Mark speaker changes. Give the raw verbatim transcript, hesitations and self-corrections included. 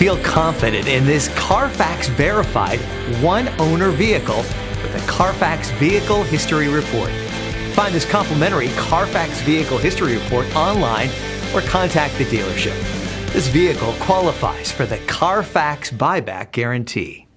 Speaker 1: Feel confident in this Carfax verified one-owner vehicle with a Carfax Vehicle History Report. Find this complimentary Carfax Vehicle History Report online or contact the dealership. This vehicle qualifies for the Carfax Buyback Guarantee.